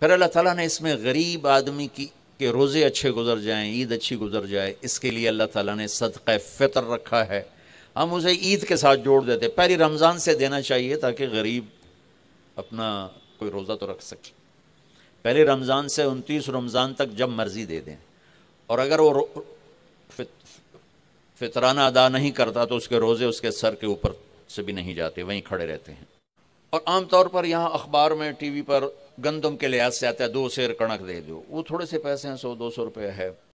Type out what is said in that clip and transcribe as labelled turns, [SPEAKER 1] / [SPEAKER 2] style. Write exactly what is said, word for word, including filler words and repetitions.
[SPEAKER 1] फिर अल्लाह ताला ने इसमें गरीब आदमी की के रोज़े अच्छे गुजर जाएं, ईद अच्छी गुजर जाए, इसके लिए अल्लाह ताला ने सदक़ा फ़ितर रखा है। हम उसे ईद के साथ जोड़ देते, पहली रमज़ान से देना चाहिए ताकि गरीब अपना कोई रोज़ा तो रख सके। पहले रमज़ान से उनतीस रमज़ान तक जब मर्ज़ी दे दें, और अगर वो फितराना अदा नहीं करता तो उसके रोज़े उसके सर के ऊपर से भी नहीं जाते, वहीं खड़े रहते हैं। और आम तौर पर यहाँ अखबार में, टीवी पर गंदम के लिहाज से आता है, दो सेर कणक दे दो, वो थोड़े से पैसे हैं, सौ दो सौ रुपये है,